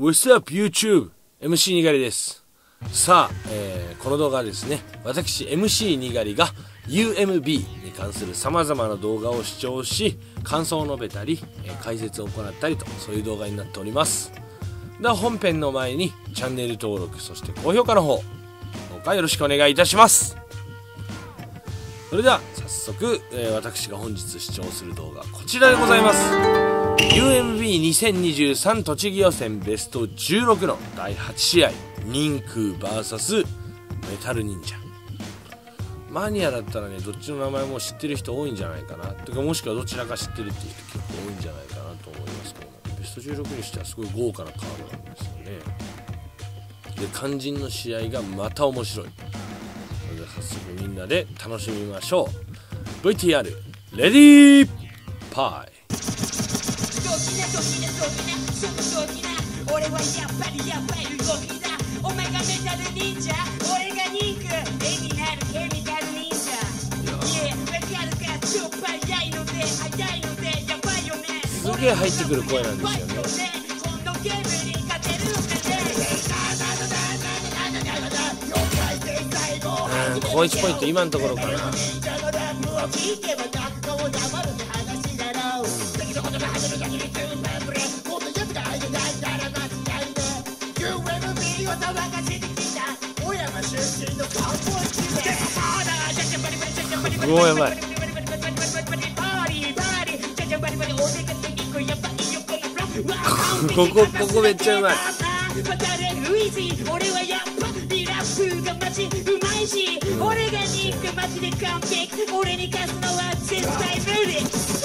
What's up YouTube? MC にがりです。さあ、この動画はですね、私 MC にがりが UMB に関する様々な動画を視聴し、感想を述べたり、解説を行ったりと、そういう動画になっております。では本編の前にチャンネル登録、そして高評価の方、どうかよろしくお願いいたします。それでは早速、私が本日視聴する動画こちらでございます。 UMB2023 栃木予選ベスト16の第8試合、人空 VS メタル忍者。マニアだったらね、どっちの名前も知ってる人多いんじゃないかな、てかもしくはどちらか知ってるっていう人結構多いんじゃないかなと思いますけども、ベスト16にしてはすごい豪華なカードなんですよね。で、肝心の試合がまた面白い。それでは早速みんなで楽しみましょう。 VTR レディーパイ。俺はやっぱり動きだ。お前がメタル忍者、俺がニンク、絵になるケミカル忍者。わかるか、超早いのでやばいよね。すげえ入ってくる声なんですよね。ここ1ポイント今のところかな。すごいやばい。ここめっちゃうまい。俺はやっぱりラップがマジうまいし、俺がニックマジで完璧。俺に勝つのは絶対無理。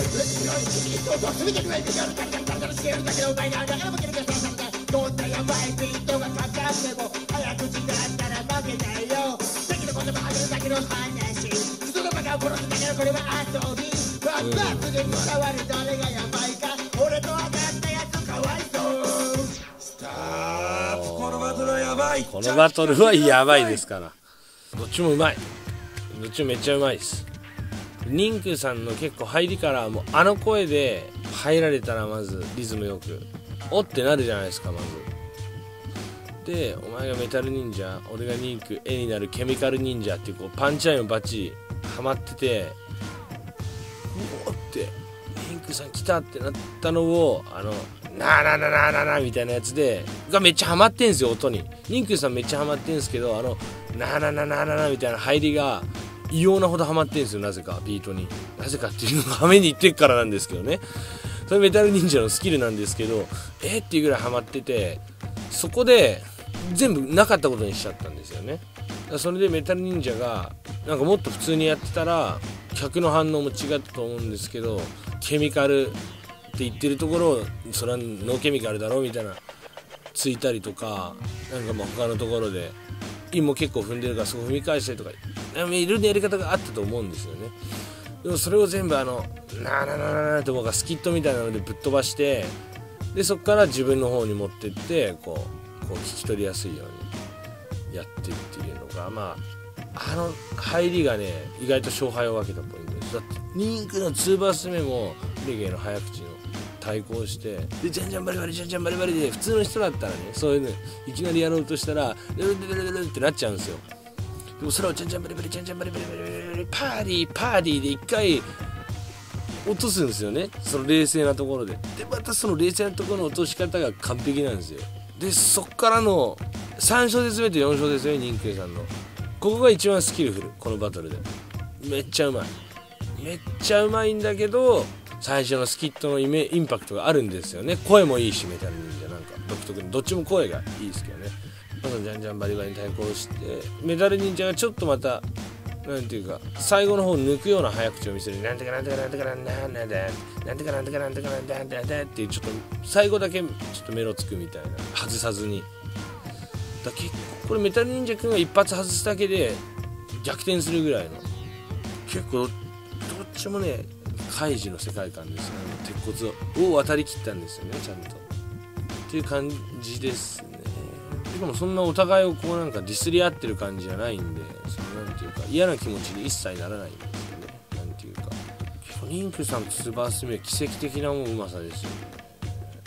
どんなやばいビートがかかっても早口だったら負けないよ。敵の言葉始めるだけの話、普通のバカを殺すだけのこれは遊び。バックアップで伝わる誰がやばいか、俺と当たったやつかわいそう。スタープ。このバトルはやばい。このバトルはやばいですから。どっちもうまい。どっちもめっちゃうまいです。ニンクさんの結構入りからもうあの声で入られたらまずリズムよくおってなるじゃないですか。まずで、お前がメタル忍者、俺がニンク、絵になるケミカル忍者っていう、こうパンチラインバッチリハマってて、うおってニンクさん来たってなったのをなーみたいなやつでがめっちゃハマってんすよ。音にニンクさんめっちゃハマってんすけど、なーみたいな入りが異様なほどハマってんすよ。なぜかビートに、なぜかっていうのがはめにいってっからなんですけどね。それメタル忍者のスキルなんですけど、っていうぐらいハマってて、そこで全部なかったことにしちゃったんですよね。それでメタル忍者がなんかもっと普通にやってたら客の反応も違ったと思うんですけど、ケミカルって言ってるところをそれはノーケミカルだろみたいなついたりとか、なんか他のところで韻も結構踏んでるからそこ踏み返したりとか、いろんなやり方があったと思うんですよね。でもそれを全部なーって僕がスキットみたいなのでぶっ飛ばして、でそこから自分の方に持ってってこう聞き取りやすいようにやってっていうのが、入りがね意外と勝敗を分けたポイントです。だってニンクの2バース目もレゲエの早口の対抗して、でジャンジャンバリバリジャンジャンバリバリで普通の人だったらね、そういうのいきなりやろうとしたらルルルルルルってなっちゃうんですよ。でもそれをジャンジャンバリバリジャンジャンバリバリバリパーディーで一回落とすんですよね。その冷静なところでまたその冷静なところの落とし方が完璧なんですよ。でそっからの3小節目と4小節目、ニンクさんのここが一番スキルフル。このバトルでめっちゃうまいんだけど、最初のスキットのインパクトがあるんですよね。声もいいし、メタル忍者なんか独特にどっちも声がいいですけどね。まずジャンジャンバリバリに対抗して、メタル忍者がちょっとまたなんていうか最後の方抜くような早口を見せる。なんてかなんてかなんてかなんてかなんてかなんてかなんてかなんてかなんてかっていう、ちょっと最後だけちょっとメロつくみたいな、外さずにだ。結構これメタル忍者くんが一発外すだけで逆転するぐらいの、結構どっちもねカイジの世界観ですよね。鉄骨を渡りきったんですよね、ちゃんとっていう感じですね。しかもそんなお互いをこうなんかディスり合ってる感じじゃないんで、なんていうか嫌な気持ちに一切ならないんですよね。なんていうかニンクさんとスーバースメ奇跡的なうまさですよね。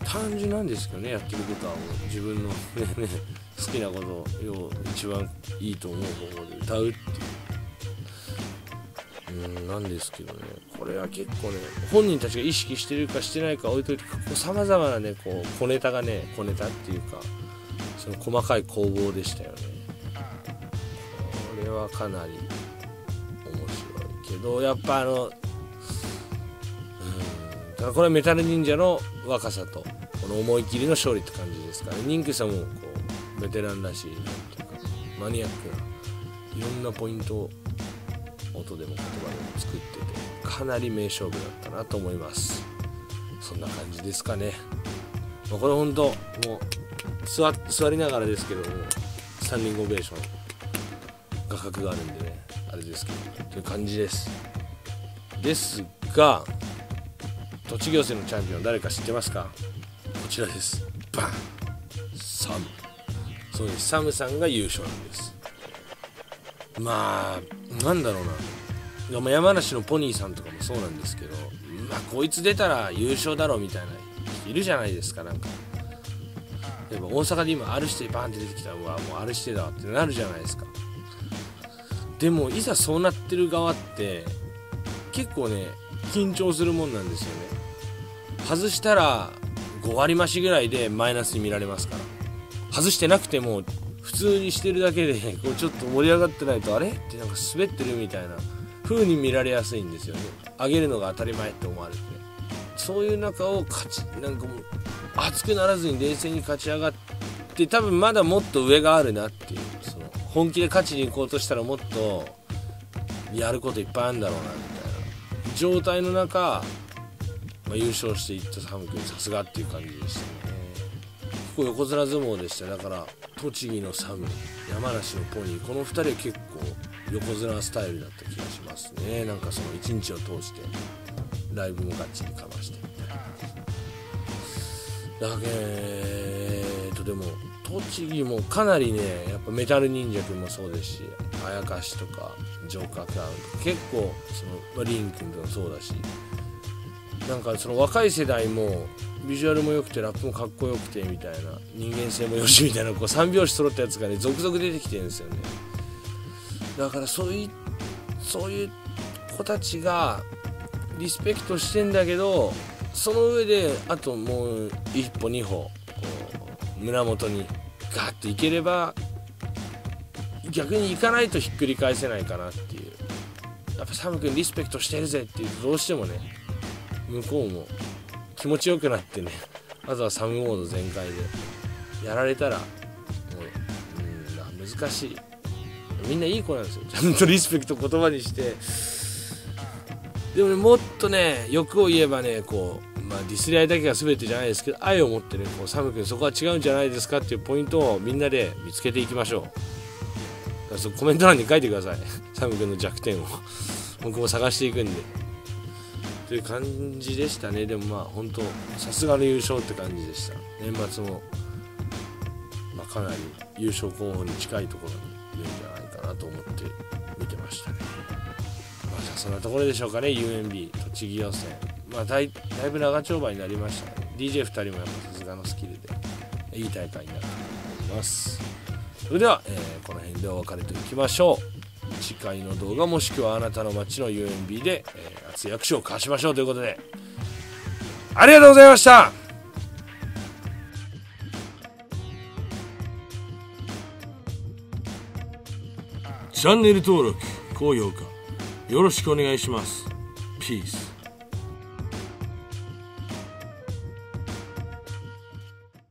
単純なんですけどね、やってることはもう自分の、ね、好きなことを一番いいと思う方法で歌うっていうなんですけどね、これは結構ね、本人たちが意識してるかしてないか置いといて、さまざまなねこう小ネタっていうか、その細かい攻防でしたよね。これはかなり面白いけど、やっぱただこれはメタル忍者の若さとこの思い切りの勝利って感じですから、ニンクさんもこうベテランらしいなんていうかマニアックないろんなポイントを音でも言葉でも作ってて、かなり名勝負だったなと思います。そんな感じですかね。これほんともう座りながらですけども、スタンディングオベーション画角があるんでね、あれですけどという感じですが、栃木予選のチャンピオン誰か知ってますか？こちらです。バンサム。そうです、サムさんが優勝なんです。まあなんだろうな、山梨のポニーさんとかもそうなんですけど、こいつ出たら優勝だろうみたいな人いるじゃないですか。なんか例えば大阪で今 R 指定バーンって出てきたら、もう R 指定だわってなるじゃないですか。でもいざそうなってる側って結構ね緊張するもんなんですよね。外したら5割増しぐらいでマイナスに見られますから、外してなくても普通にしてるだけでこうちょっと盛り上がってないと、あれってなんか滑ってるみたいな風に見られやすいんですよね。上げるのが当たり前って思われて、そういう中をなんかもう熱くならずに冷静に勝ち上がって、多分まだもっと上があるなっていう、その本気で勝ちに行こうとしたらもっとやることいっぱいあるんだろうなみたいな状態の中、優勝していったサム君、さすがっていう感じでしたね。結構横綱相撲でした。だから栃木のサム、山梨のポニー、この2人は結構横綱スタイルだった気がしますね。なんかその1日を通してライブもがっちりかましてみたいなだけでも栃木もかなりね、やっぱメタル忍者君もそうですし、あやかしとかジョーカークラウンとか結構そのリン君とかもそうだし、なんかその若い世代もビジュアルも良くてラップもかっこよくてみたいな、人間性もよしみたいな、こう3拍子揃ったやつがね続々出てきてるんですよね。だからそういう子たちがリスペクトしてんだけど、その上であともう一歩二歩こう胸元にガーッといければ、逆に行かないとひっくり返せないかなっていう。やっぱサム君リスペクトしてるぜっていうと、どうしてもね向こうも気持ちよくなってね、まずはサムモード全開でやられたらもう難しい。みんないい子なんですよ、ちゃんとリスペクト言葉にして。でもね、もっとね欲を言えばね、こうディスり合いだけが全てじゃないですけど、愛を持ってね、こうサム君そこは違うんじゃないですかっていうポイントをみんなで見つけていきましょう。コメント欄に書いてくださいサム君の弱点を僕も探していくんでという感じでしたね。でも本当さすがの優勝って感じでした。年末も、かなり優勝候補に近いところにいるんじゃないかなと思って見てましたね。じゃあそんなところでしょうかね。 UMB 栃木予選、だいぶ長丁場になりましたね。 DJ2 人もやっぱさすがのスキルでいい大会になったと思います。それでは、この辺でお別れといきましょう。次回の動画もしくはあなたの街の UMB で、熱い握手を交わしましょうということで、ありがとうございました。チャンネル登録、高評価よろしくお願いします。ピース。